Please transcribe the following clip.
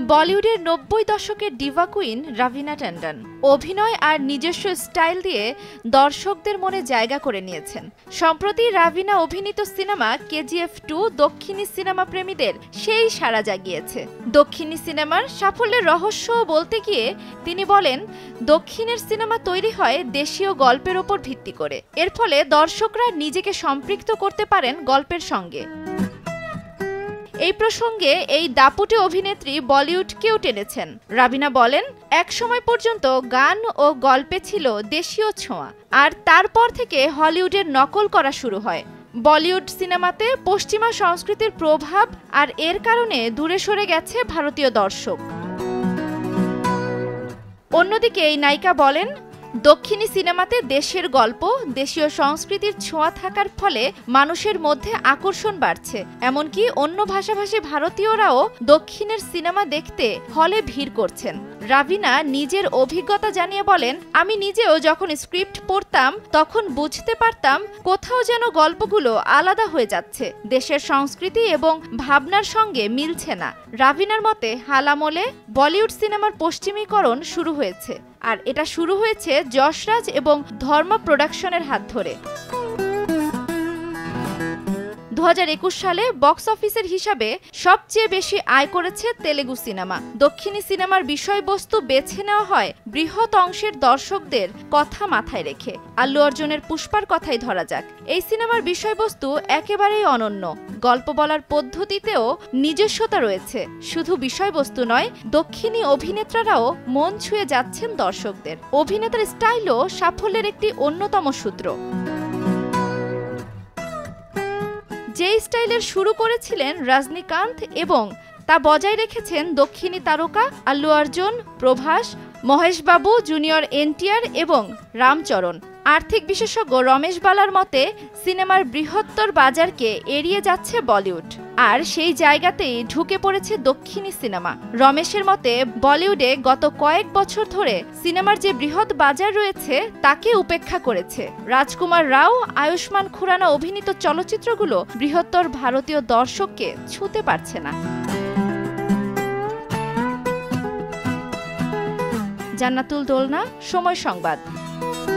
বলিউডের ৯০ দশকের Diva queen Raveena Tandon অভিনয় আর নিজস্ব স্টাইল দিয়ে দর্শকদের মনে জায়গা করে নিয়েছেন। সম্প্রতি রাভিনা অভিনীত সিনেমা KGF2 দক্ষিণী সিনেমা প্রেমীদের সেই সাড়া জাগিয়েছে। দক্ষিণী সিনেমার সাফল্যের রহস্য বলতে গিয়ে তিনি বলেন, দক্ষিণের সিনেমা তৈরি হয় দেশীয় গল্পের ওপর ভিত্তি করে। এর ফলে দর্শকরা নিজেকে সম্পৃক্ত করতে পারেন গল্পের সঙ্গে। এই প্রসঙ্গে এই দাপুটে অভিনেত্রী বলিউডকেও টেনেছেন। রাভিনা বলেন, এক সময় পর্যন্ত গান ও গল্পে ছিল দেশীয় ছোঁয়া, আর তারপর থেকে হলিউডের নকল করা শুরু হয়। বলিউড সিনেমাতে পশ্চিমা সংস্কৃতির প্রভাব, আর এর কারণে দূরে সরে গেছে ভারতীয় দর্শক। অন্যদিকে এই নায়িকা বলেন, দক্ষিণী সিনেমাতে দেশের গল্প, দেশীয় সংস্কৃতির ছোঁয়া থাকার ফলে মানুষের মধ্যে আকর্ষণ বাড়ছে। এমনকি অন্য ভাষাভাষী ভারতীয়রাও দক্ষিণের সিনেমা দেখতে হলে ভিড় করছেন। রাভিনা নিজের অভিজ্ঞতা জানিয়ে বলেন, আমি নিজেও যখন স্ক্রিপ্ট পড়তাম তখন বুঝতে পারতাম কোথাও যেন গল্পগুলো আলাদা হয়ে যাচ্ছে, দেশের সংস্কৃতি এবং ভাবনার সঙ্গে মিলছে না। রাভিনার মতে হালামলে বলিউড সিনেমার পশ্চিমীকরণ শুরু হয়েছে, আর এটা শুরু হয়েছে যশরাজ এবং ধর্ম প্রোডাকশনের হাত ধরে। ২০২১ সালে বক্স অফিসের হিসাবে সবচেয়ে বেশি আয় করেছে তেলেগু সিনেমা। দক্ষিণী সিনেমার বিষয়বস্তু বেছে নেওয়া হয় বৃহৎ অংশের দর্শকদের কথা মাথায় রেখে। আল্লু অর্জুনের পুষ্পার কথাই ধরা যাক। এই সিনেমার বিষয়বস্তু একেবারেই অনন্য। গল্প বলার পদ্ধতিতেও নিজস্বতা রয়েছে। শুধু বিষয়বস্তু নয়, দক্ষিণী অভিনেত্রারাও মন ছুঁয়ে যাচ্ছেন দর্শকদের। অভিনেতার স্টাইলও সাফল্যের একটি অন্যতম সূত্র। যে স্টাইলের শুরু করেছিলেন রজনীকান্ত এবং তা বজায় রেখেছেন দক্ষিণী তারকা আল্লু অর্জুন, প্রভাস, মহেশ বাবু, জুনিয়র NTR এবং রামচরণ। আর্থিক বিশেষজ্ঞ রমেশ বালার মতে সিনেমার বৃহত্তর বাজারকে এড়িয়ে যাচ্ছে বলিউড, আর সেই জায়গাতেই ঢুকে পড়েছে দক্ষিণী সিনেমা। রমেশের মতে বলিউডে গত কয়েক বছর ধরে সিনেমার যে বৃহৎ বাজার রয়েছে তাকে উপেক্ষা করেছে। রাজকুমার রাও, আয়ুষ্মান খুরানা অভিনীত চলচ্চিত্রগুলো বৃহত্তর ভারতীয় দর্শককে ছুঁতে পারছে না। জান্নাতুল দোলনা, সময় সংবাদ।